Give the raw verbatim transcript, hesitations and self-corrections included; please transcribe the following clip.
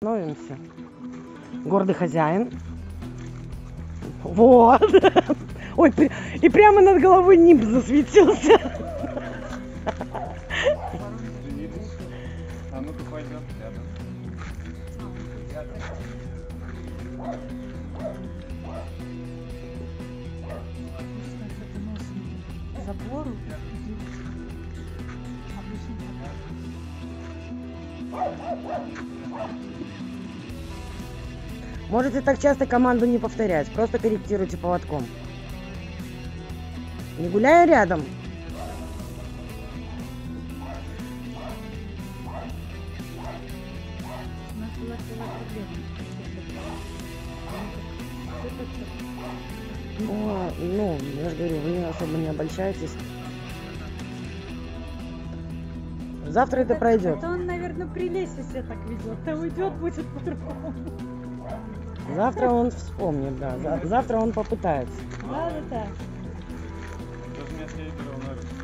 остановимся. Гордый хозяин. Вот. Ой, и прямо над головой нимб засветился. А ну-ка пойдем рядом. Забору. Можете так часто команду не повторять, просто корректируйте поводком. Не гуляя рядом. Ну, ну, я же говорю, вы особо не обольщайтесь. Завтра это пройдет. Это он, наверное, при лесе себя так ведет, а уйдет будет по-другому. Завтра он вспомнит, да. Завтра он попытается. Да, да, да. Даже если я беру, наверное.